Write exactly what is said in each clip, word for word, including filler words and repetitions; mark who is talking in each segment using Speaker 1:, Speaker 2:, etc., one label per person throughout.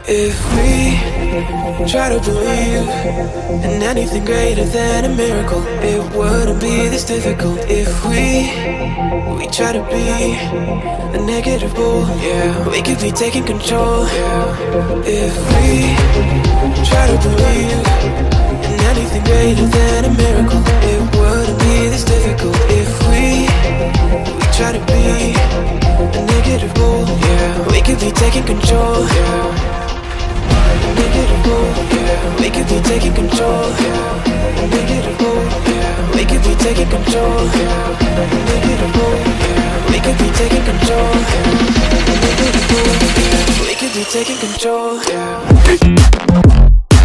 Speaker 1: If we try to believe in anything greater than a miracle, it wouldn't be this difficult. If we we try to be a negative bull, yeah, we could be taking control, yeah. If we try to believe in anything greater than a miracle, it wouldn't be this difficult. If we we try to be a negative bull, yeah, we could be taking control, yeah. Negative bull, yeah. We could be taking control, yeah. Negative bull, yeah. We could be taking control, yeah. Negative bull, yeah. We could be taking control, yeah. Negative bull, yeah. We could be taking control, yeah.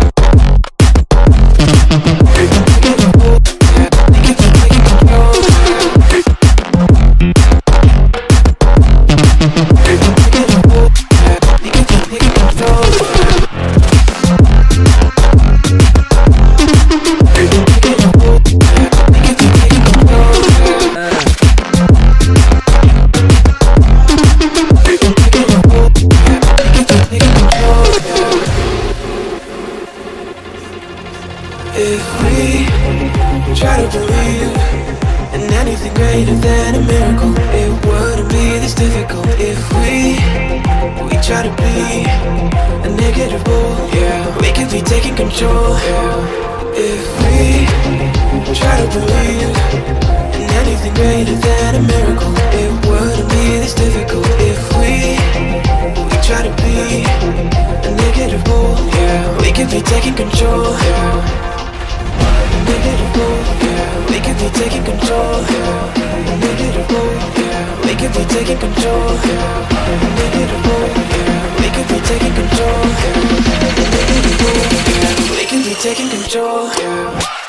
Speaker 1: If we try to believe in anything greater than a miracle, it wouldn't be this difficult. If we we try to be a negative bull, yeah, we could be taking control, yeah. If we try to believe in anything greater than a miracle, it wouldn't be this difficult. If we we try to be a negative bull, yeah, we could be taking control, yeah. Negative bull, yeah. We could be taking control, yeah. Negative bull, yeah. We could be taking control, yeah. Negative bull, yeah. We could be taking control, yeah. Negative bull, yeah. We could be taking control, yeah.